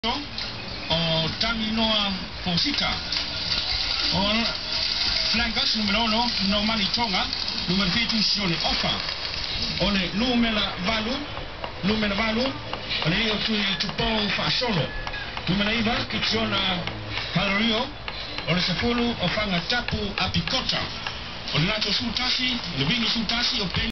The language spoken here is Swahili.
o Tanginoa Fosita o Flankas numero 1 no Manitonga numero 22 Ofa o le numero valu o le io tupo fa solo numero iva kitiona Halorio o le sepulu o fanga tapu apikota o le nato sutasi le vingi sutasi o